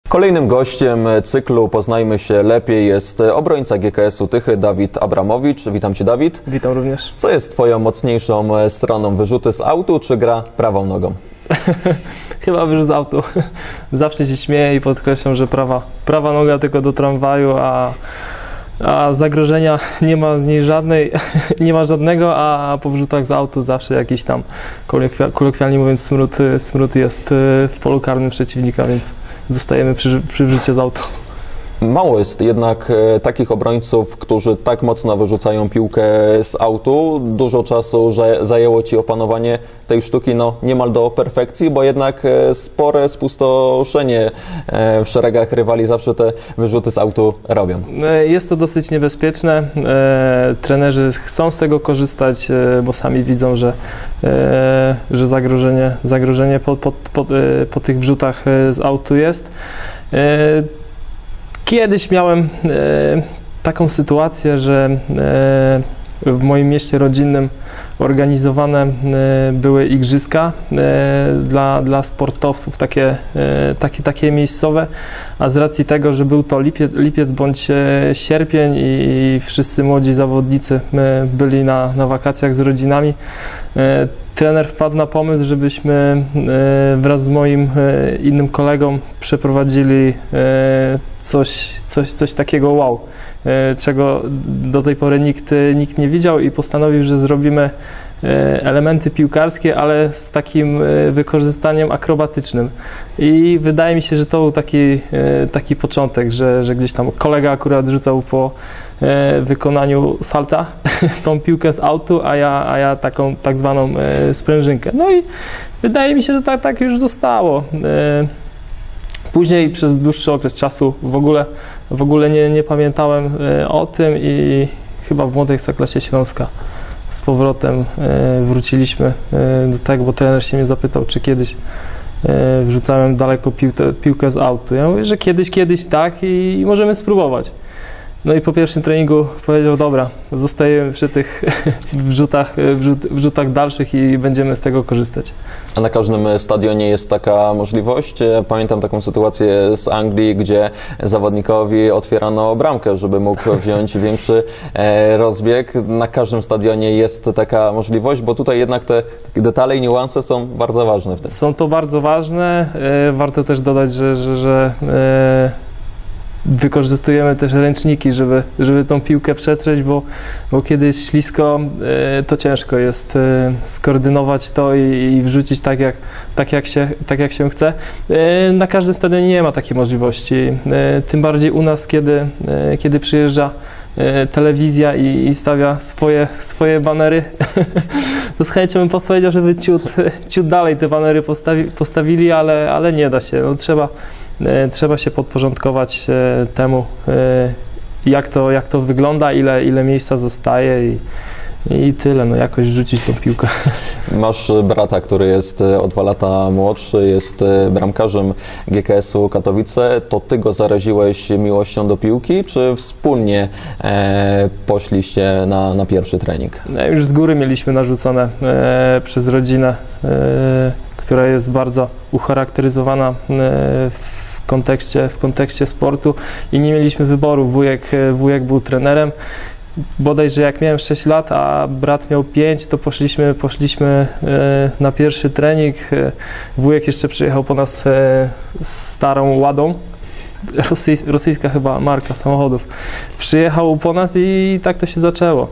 Kolejnym gościem cyklu Poznajmy się lepiej jest obrońca GKS-u Tychy Dawid Abramowicz. Witam Cię, Dawid. Witam również. Co jest Twoją mocniejszą stroną? Wyrzuty z autu czy gra prawą nogą? Chyba wyrzut z autu. Zawsze się śmieję i podkreślam, że prawa noga tylko do tramwaju, a zagrożenia nie ma z niej nie ma żadnego, a po wrzutach z autu zawsze jakiś tam, kolokwialnie mówiąc, smród jest w polu karnym przeciwnika, więc zostajemy przy wrzucie z auta. Mało jest jednak takich obrońców, którzy tak mocno wyrzucają piłkę z autu. Dużo czasu zajęło Ci opanowanie tej sztuki, no niemal do perfekcji, bo jednak spore spustoszenie w szeregach rywali zawsze te wyrzuty z autu robią. Jest to dosyć niebezpieczne. Trenerzy chcą z tego korzystać, bo sami widzą, że zagrożenie po tych wrzutach z autu jest. Kiedyś miałem taką sytuację, że w moim mieście rodzinnym organizowane były igrzyska dla sportowców, takie miejscowe, a z racji tego, że był to lipiec bądź sierpień i wszyscy młodzi zawodnicy byli na wakacjach z rodzinami, trener wpadł na pomysł, żebyśmy wraz z moim innym kolegą przeprowadzili coś takiego wow, czego do tej pory nikt nie widział, i postanowił, że zrobimy elementy piłkarskie, ale z takim wykorzystaniem akrobatycznym. I wydaje mi się, że to był taki początek, że gdzieś tam kolega akurat rzucał po wykonaniu salta tą piłkę z autu, a ja taką tak zwaną sprężynkę. No i wydaje mi się, że tak już zostało. Później przez dłuższy okres czasu w ogóle nie pamiętałem o tym i chyba w młodej Ekstraklasie Śląska z powrotem wróciliśmy do tego, bo trener się mnie zapytał, czy kiedyś wrzucałem daleko piłkę z autu. Ja mówię, że kiedyś tak i możemy spróbować. No i po pierwszym treningu powiedział, dobra, zostajemy przy tych wrzutach dalszych i będziemy z tego korzystać. A na każdym stadionie jest taka możliwość? Pamiętam taką sytuację z Anglii, gdzie zawodnikowi otwierano bramkę, żeby mógł wziąć większy rozbieg. Na każdym stadionie jest taka możliwość, bo tutaj jednak te detale i niuanse są bardzo ważne w tym. Są to bardzo ważne. Warto też dodać, że wykorzystujemy też ręczniki, żeby tą piłkę przetrzeć, bo kiedy jest ślisko, to ciężko jest skoordynować to i wrzucić tak jak się chce. Na każdym stadionie nie ma takiej możliwości. Tym bardziej u nas, kiedy przyjeżdża telewizja i stawia swoje banery, to z chęcią bym podpowiedział, żeby ciut dalej te banery postawili, ale nie da się. No, trzeba się podporządkować temu, jak to wygląda, ile miejsca zostaje i tyle, no jakoś rzucić tą piłkę. Masz brata, który jest o 2 lata młodszy, jest bramkarzem GKS-u Katowice. To Ty go zaraziłeś miłością do piłki, czy wspólnie poszliście na pierwszy trening? Już z góry mieliśmy narzucone przez rodzinę, która jest bardzo ucharakteryzowana w kontekście sportu i nie mieliśmy wyboru. Wujek był trenerem. Bodajże jak miałem 6 lat, a brat miał 5, to poszliśmy na pierwszy trening. Wujek jeszcze przyjechał po nas starą Ładą, rosyjska chyba marka samochodów. Przyjechał po nas i tak to się zaczęło.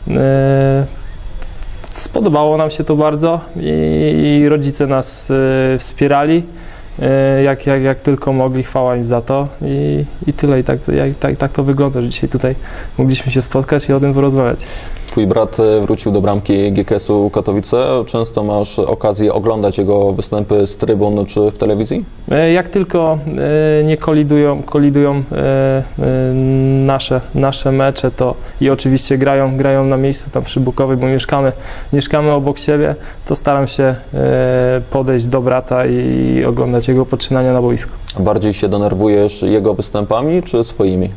Spodobało nam się to bardzo i rodzice nas wspierali. Jak tylko mogli, chwała im za to i tyle. I tak to wygląda, że dzisiaj tutaj mogliśmy się spotkać i o tym porozmawiać. Twój brat wrócił do bramki GKS-u Katowice. Często masz okazję oglądać jego występy z trybun czy w telewizji? Jak tylko nie kolidują nasze mecze, to i oczywiście grają na miejscu tam przy Bukowej, bo mieszkamy obok siebie, to staram się podejść do brata i oglądać jego poczynania na boisku. Bardziej się denerwujesz jego występami czy swoimi?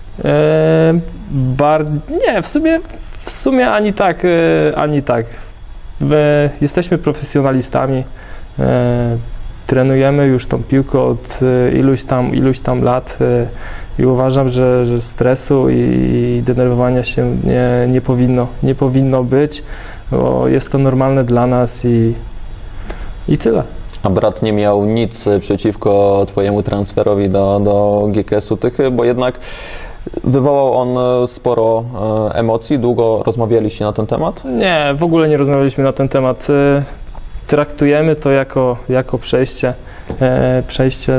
Nie, w sumie ani tak, ani tak. Jesteśmy profesjonalistami. trenujemy już tą piłkę od iluś tam lat i uważam, że stresu i denerwowania się nie powinno być, bo jest to normalne dla nas i tyle. A brat nie miał nic przeciwko twojemu transferowi do GKS-u Tychy, bo jednak wywołał on sporo emocji. Długo rozmawialiście na ten temat? Nie, w ogóle nie rozmawialiśmy na ten temat. Traktujemy to jako przejście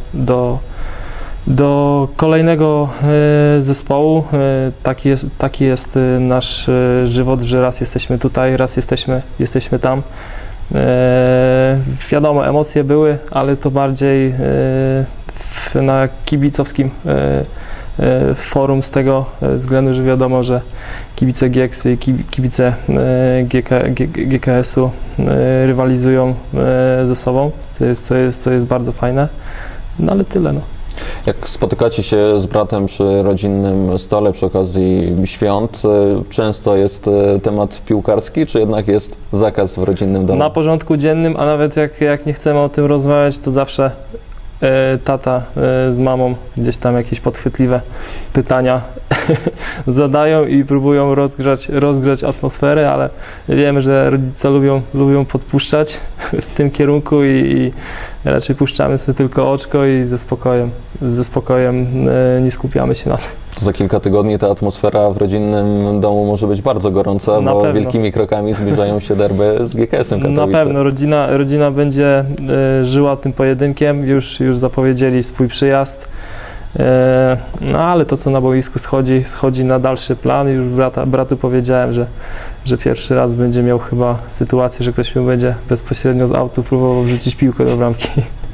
do kolejnego zespołu. Taki jest nasz żywot, że raz jesteśmy tutaj, raz jesteśmy tam. Wiadomo, emocje były, ale to bardziej na kibicowskim forum z tego względu, że wiadomo, że kibice GIEKS-y i kibice GKS-u rywalizują ze sobą, co jest bardzo fajne, no ale tyle. No. Jak spotykacie się z bratem przy rodzinnym stole przy okazji świąt, często jest temat piłkarski, czy jednak jest zakaz w rodzinnym domu? Na porządku dziennym, a nawet jak nie chcemy o tym rozmawiać, to zawsze tata z mamą gdzieś tam jakieś podchwytliwe pytania zadają i próbują rozgrzać atmosferę, ale wiemy, że rodzice lubią podpuszczać w tym kierunku i raczej puszczamy sobie tylko oczko i ze spokojem nie skupiamy się na tym. To za kilka tygodni ta atmosfera w rodzinnym domu może być bardzo gorąca, na bo pewno. Wielkimi krokami zbliżają się derby z GKS-em Katowice. Na pewno, rodzina będzie żyła tym pojedynkiem, już zapowiedzieli swój przyjazd, no ale to, co na boisku schodzi na dalszy plan. Już bratu powiedziałem, że pierwszy raz będzie miał chyba sytuację, że ktoś mu będzie bezpośrednio z autu próbował wrzucić piłkę do bramki.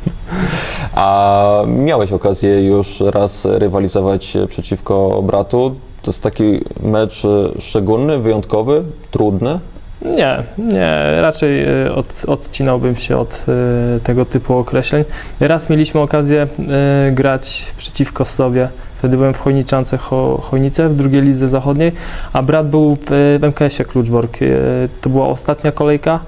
A miałeś okazję już raz rywalizować przeciwko bratu? To jest taki mecz szczególny, wyjątkowy, trudny? Nie, raczej odcinałbym się od tego typu określeń. Raz mieliśmy okazję grać przeciwko sobie. Wtedy byłem w Chojniczance Chojnice w drugiej lidze zachodniej, a brat był w MKS-ie Kluczbork. To była ostatnia kolejka.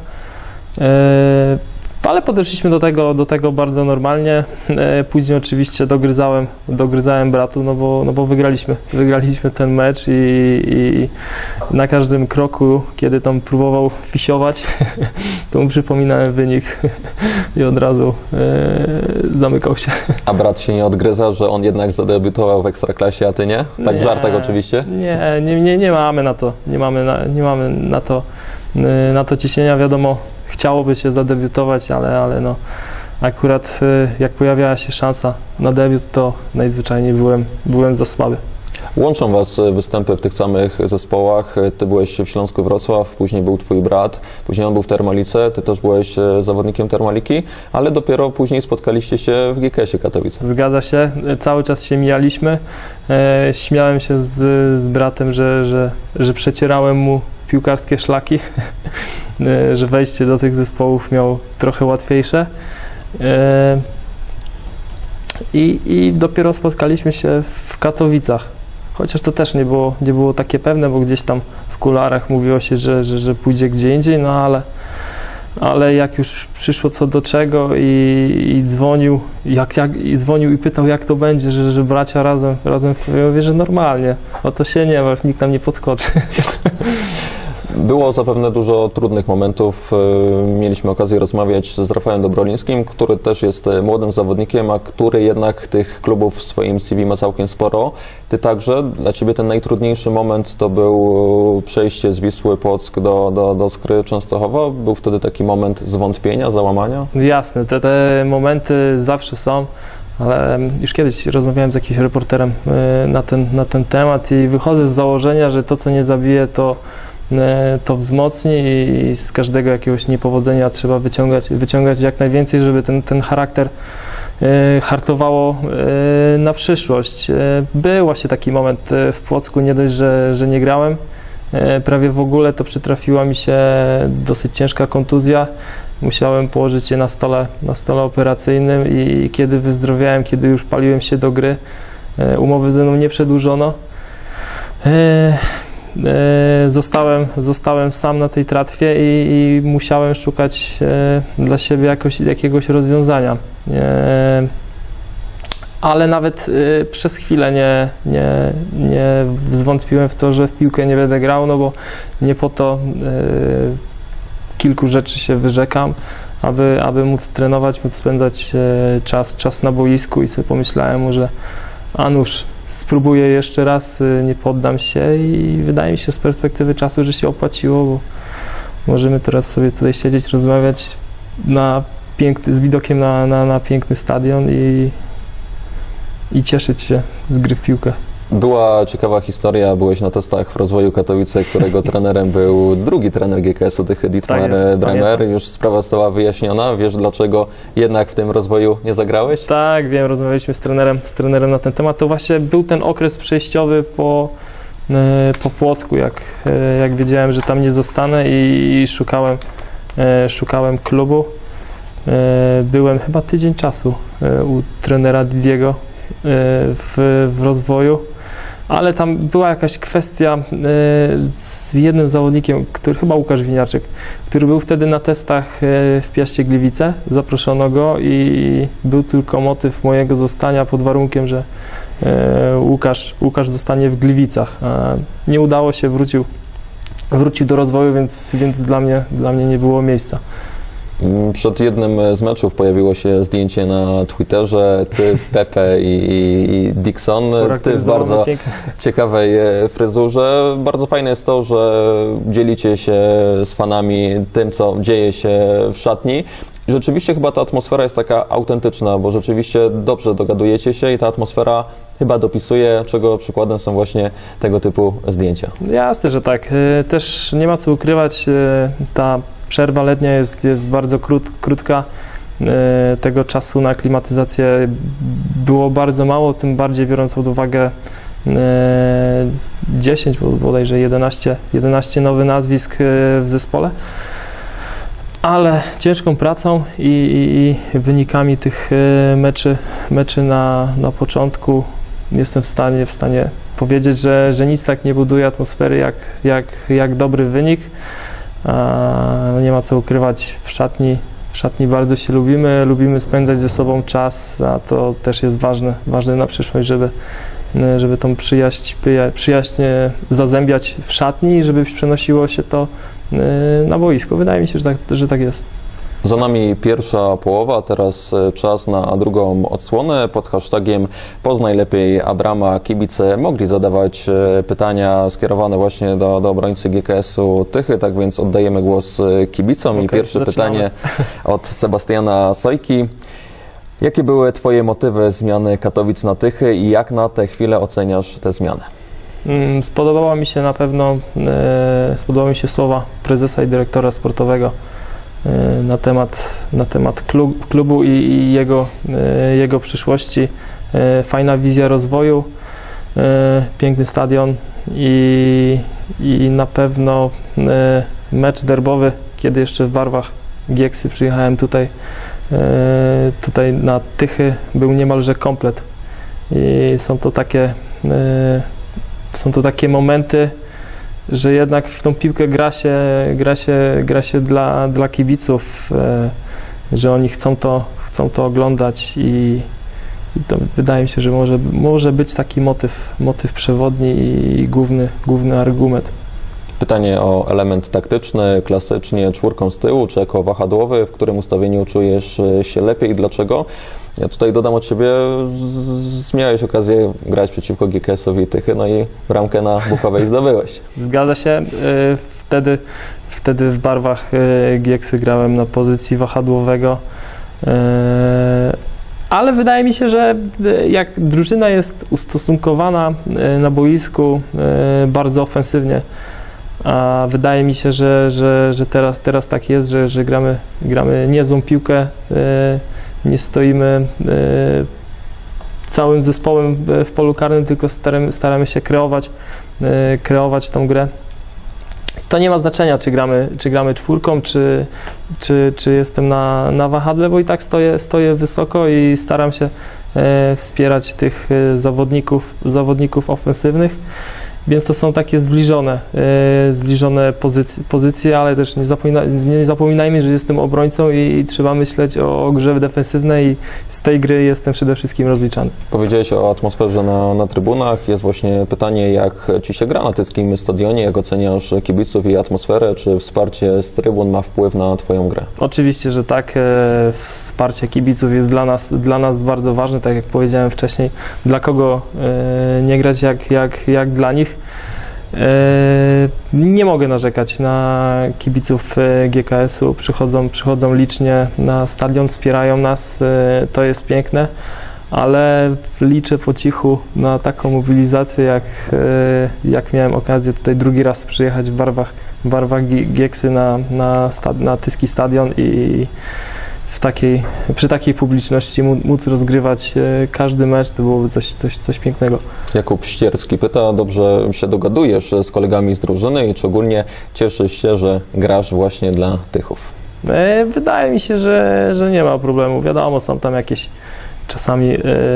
Ale podeszliśmy do tego bardzo normalnie. Później oczywiście dogryzałem bratu, no bo wygraliśmy ten mecz i na każdym kroku, kiedy tam próbował fisiować, to mu przypominałem wynik i od razu zamykał się. A brat się nie odgryza, że on jednak zadebiutował w Ekstraklasie, a ty nie? Tak w żartach oczywiście? Nie mamy na to ciśnienia, wiadomo. Chciałoby się zadebiutować, ale no, akurat jak pojawiała się szansa na debiut, to najzwyczajniej byłem za słaby. Łączą was występy w tych samych zespołach. Ty byłeś w Śląsku Wrocław, później był twój brat, później on był w Termalice, ty też byłeś zawodnikiem Termaliki, ale dopiero później spotkaliście się w GKS-ie Katowice. Zgadza się, cały czas się mijaliśmy. Śmiałem się z bratem, że przecierałem mu piłkarskie szlaki, że wejście do tych zespołów miał trochę łatwiejsze. I dopiero spotkaliśmy się w Katowicach. Chociaż to też nie było takie pewne, bo gdzieś tam w kularach mówiło się, że pójdzie gdzie indziej, no ale jak już przyszło co do czego i dzwonił, dzwonił i pytał, jak to będzie, że bracia razem ja mówię, że normalnie, o to się nie martw, nikt nam nie podskoczy. Było zapewne dużo trudnych momentów. Mieliśmy okazję rozmawiać z Rafałem Dobrolińskim, który też jest młodym zawodnikiem, a który jednak tych klubów w swoim CV ma całkiem sporo. Ty także. Dla ciebie ten najtrudniejszy moment to był przejście z Wisły Płock do Skry Częstochowa. Był wtedy taki moment zwątpienia, załamania? Jasne, te momenty zawsze są. Ale już kiedyś rozmawiałem z jakimś reporterem na ten temat i wychodzę z założenia, że to, co nie zabije, to wzmocni i z każdego jakiegoś niepowodzenia trzeba wyciągać jak najwięcej, żeby ten charakter hartowało na przyszłość. Był właśnie taki moment w Płocku, nie dość, że nie grałem prawie w ogóle, to przytrafiła mi się dosyć ciężka kontuzja. Musiałem położyć się na stole operacyjnym i kiedy wyzdrowiałem, kiedy już paliłem się do gry, umowy ze mną nie przedłużono. zostałem sam na tej tratwie i musiałem szukać dla siebie jakiegoś rozwiązania. Ale nawet przez chwilę nie zwątpiłem w to, że w piłkę nie będę grał, no bo nie po to kilku rzeczy się wyrzekam, aby móc trenować, móc spędzać czas na boisku, i sobie pomyślałem, że nuż, spróbuję jeszcze raz, nie poddam się, i wydaje mi się z perspektywy czasu, że się opłaciło, bo możemy teraz sobie tutaj siedzieć, rozmawiać z widokiem na piękny stadion i cieszyć się z gry w piłkę. Była ciekawa historia, byłeś na testach w Rozwoju Katowice, którego trenerem był drugi trener GKS-u, Tychy, Dietmar Bremer. Już sprawa została wyjaśniona. Wiesz, dlaczego jednak w tym Rozwoju nie zagrałeś? Tak, wiem, rozmawialiśmy z trenerem na ten temat. To właśnie był ten okres przejściowy po Płocku, jak wiedziałem, że tam nie zostanę, i szukałem klubu. Byłem chyba tydzień czasu u trenera Didiego w Rozwoju, ale tam była jakaś kwestia z jednym zawodnikiem, chyba Łukasz Winiarczyk, który był wtedy na testach w Piaście Gliwice. Zaproszono go i był tylko motyw mojego zostania pod warunkiem, że Łukasz zostanie w Gliwicach. Nie udało się, wrócił do Rozwoju, więc dla mnie nie było miejsca. Przed jednym z meczów pojawiło się zdjęcie na Twitterze, ty, Pepe i Dixon, ty w bardzo ciekawej fryzurze. Bardzo fajne jest to, że dzielicie się z fanami tym, co dzieje się w szatni. I rzeczywiście chyba ta atmosfera jest taka autentyczna, bo rzeczywiście dobrze dogadujecie się i ta atmosfera chyba dopisuje, czego przykładem są właśnie tego typu zdjęcia. Jasne, że tak. Też nie ma co ukrywać, ta przerwa letnia jest bardzo krótka. Tego czasu na aklimatyzację było bardzo mało, tym bardziej biorąc pod uwagę 10, bodajże 11 nowych nazwisk w zespole. Ale ciężką pracą i wynikami tych meczy na początku jestem w stanie powiedzieć, że nic tak nie buduje atmosfery jak dobry wynik. Nie ma co ukrywać, w szatni bardzo się lubimy spędzać ze sobą czas, a to też jest ważne na przyszłość, żeby tą przyjaźń zazębiać w szatni i żeby przenosiło się to na boisko. Wydaje mi się, że tak jest. Za nami pierwsza połowa, teraz czas na drugą odsłonę. Pod hashtagiem Poznaj lepiej Abrama kibice mogli zadawać pytania skierowane właśnie do obrońcy GKS-u Tychy, tak więc oddajemy głos kibicom. I pierwsze pytanie od Sebastiana Sojki. Jakie były Twoje motywy zmiany Katowic na Tychy i jak na tę chwilę oceniasz tę zmianę? Spodobały mi się słowa prezesa i dyrektora sportowego na temat klubu i jego przyszłości. Fajna wizja rozwoju, piękny stadion i na pewno mecz derbowy, kiedy jeszcze w barwach Gieksy przyjechałem tutaj na Tychy, był niemalże komplet. I są to takie momenty, że jednak w tą piłkę gra się dla kibiców, że oni chcą to oglądać i to wydaje mi się, że może być taki motyw przewodni i główny argument. Pytanie o element taktyczny, klasycznie czwórką z tyłu, czy jako wahadłowy, w którym ustawieniu czujesz się lepiej i dlaczego? Ja tutaj dodam od Ciebie, miałeś okazję grać przeciwko GKS-owi Tychy, no i bramkę na Bukowej zdobyłeś. Zgadza się. Wtedy w barwach Gieksy grałem na pozycji wahadłowego. Ale wydaje mi się, że jak drużyna jest ustosunkowana na boisku bardzo ofensywnie, a wydaje mi się, że teraz tak jest, że gramy niezłą piłkę, nie stoimy całym zespołem w polu karnym, tylko staramy się kreować tą grę. To nie ma znaczenia, czy gramy czwórką, czy jestem na wahadle, bo i tak stoję wysoko i staram się wspierać tych zawodników ofensywnych. Więc to są takie zbliżone pozycje, ale też nie zapominajmy, że jestem obrońcą i trzeba myśleć o grze defensywnej i z tej gry jestem przede wszystkim rozliczany. Powiedziałeś o atmosferze na trybunach. Jest właśnie pytanie, jak Ci się gra na Tyckim Stadionie, jak oceniasz kibiców i atmosferę, czy wsparcie z trybun ma wpływ na Twoją grę? Oczywiście, że tak. Wsparcie kibiców jest dla nas bardzo ważne, tak jak powiedziałem wcześniej. Dla kogo nie grać jak dla nich. Nie mogę narzekać na kibiców GKS-u. Przychodzą licznie na stadion, wspierają nas. To jest piękne, ale liczę po cichu na taką mobilizację, jak miałem okazję tutaj drugi raz przyjechać w barwach Gieksy na Tycki Stadion i przy takiej publiczności móc rozgrywać każdy mecz, to byłoby coś pięknego. Jakub Ścierski pyta, dobrze się dogadujesz z kolegami z drużyny i czy ogólnie cieszysz się, że grasz właśnie dla Tychów? Wydaje mi się, że nie ma problemu. Wiadomo, są tam jakieś czasami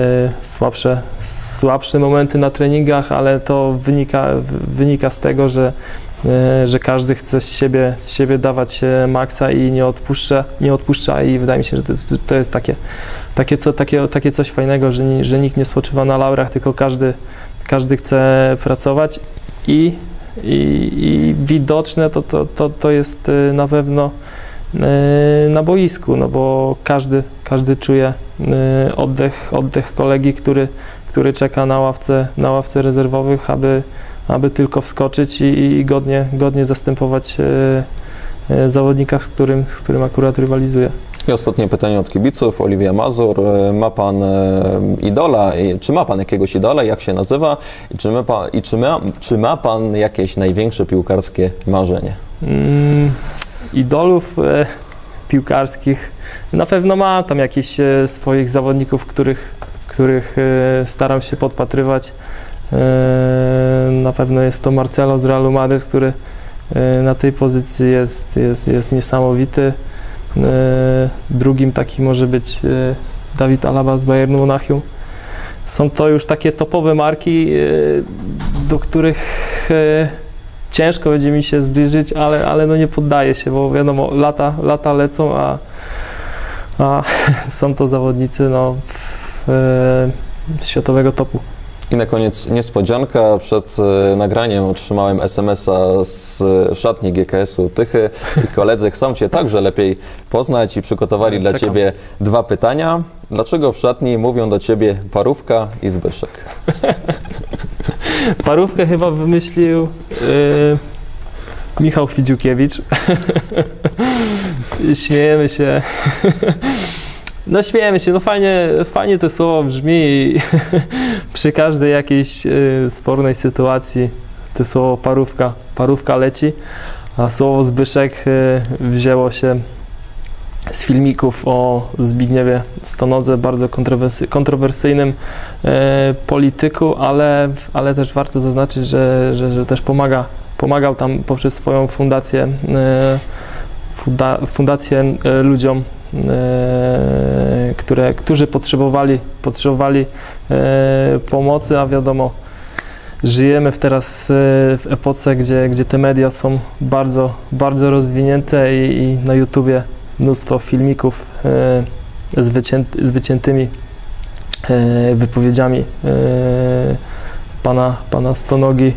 słabsze momenty na treningach, ale to wynika z tego, że każdy chce z siebie dawać maksa i nie odpuszcza i wydaje mi się, że to jest takie coś fajnego, że nikt nie spoczywa na laurach, tylko każdy chce pracować i widoczne to jest na pewno na boisku, no bo każdy czuje oddech kolegi, który czeka na ławce rezerwowych, aby tylko wskoczyć i godnie zastępować zawodnika, z którym akurat rywalizuje. I ostatnie pytanie od kibiców. Oliwia Mazur. Ma Pan idola? Czy ma Pan jakiegoś idola? Jak się nazywa? I czy ma Pan jakieś największe piłkarskie marzenie? Idolów piłkarskich na pewno ma tam jakichś swoich zawodników, których staram się podpatrywać. Na pewno jest to Marcelo z Realu Madryt, który na tej pozycji jest niesamowity. Drugim taki może być David Alaba z Bayernu Monachium. Są to już takie topowe marki, do których ciężko będzie mi się zbliżyć, ale no nie poddaję się, bo wiadomo, lata lecą, a są to zawodnicy światowego topu. I na koniec niespodzianka. Przed nagraniem otrzymałem SMS-a z szatni GKS-u Tychy i koledzy chcą Cię także lepiej poznać i przygotowali dla Ciebie 2 pytania. Dlaczego w szatni mówią do Ciebie Parówka i Zbyszek? Parówkę chyba wymyślił Michał Fidziukiewicz. Śmiejemy się. No śmiejemy się, no fajnie to słowo brzmi i przy każdej jakiejś spornej sytuacji to słowo parówka leci, a słowo Zbyszek wzięło się z filmików o Zbigniewie Stonodze, bardzo kontrowersyjnym polityku, ale też warto zaznaczyć, że też pomagał tam poprzez swoją fundację ludziom, którzy potrzebowali pomocy, a wiadomo, żyjemy teraz w epoce, gdzie te media są bardzo rozwinięte i na YouTubie mnóstwo filmików z wyciętymi wypowiedziami pana Stonogi.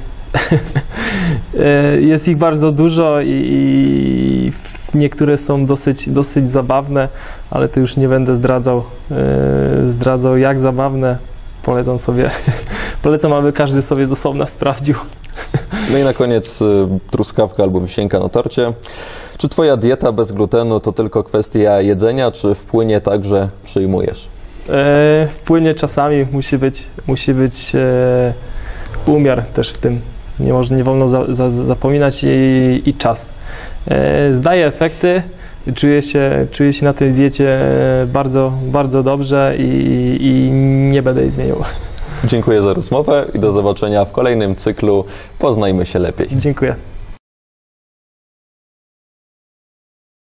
Jest ich bardzo dużo i niektóre są dosyć zabawne, ale to już nie będę zdradzał jak zabawne. Polecam, aby każdy sobie z osobna sprawdził. No i na koniec truskawka albo wisienka na torcie. Czy Twoja dieta bez glutenu to tylko kwestia jedzenia, czy w płynie także przyjmujesz? W płynie czasami musi być umiar też w tym. Nie wolno zapominać i czas. Zdaje efekty, czuję się na tej diecie bardzo dobrze i nie będę jej zmieniał. Dziękuję za rozmowę i do zobaczenia w kolejnym cyklu Poznajmy się lepiej. Dziękuję.